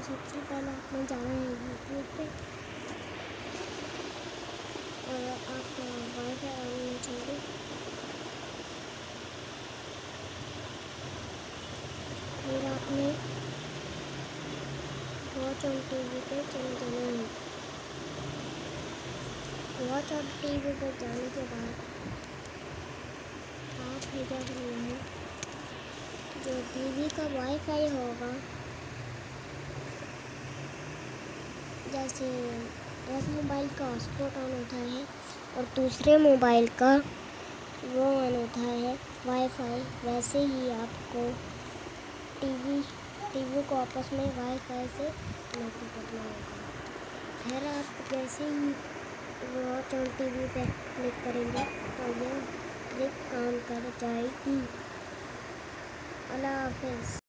सबसे पहले आपने जाना है यूट्यूब पे और आपका वाईफाई ऑन होना चाहिए। फिर आपने वॉच ऑन टीवी पे चले जाना है। वॉच ऑन टीवी पे जाने के बाद आपने क्या करना है, जो टीवी का वाईफाई होगा, जैसे एक मोबाइल का हॉटस्पॉट ऑन होता है और दूसरे मोबाइल का वो ऑन होता है वाईफाई, वैसे ही आपको टीवी को आपस में वाईफाई से कनेक्ट करना होगा। फिर आप जैसे ही वॉच ऑन टीवी पे क्लिक करेंगे तो ये ट्रिक काम कर जाएगी। अल्लाह हाफिज़।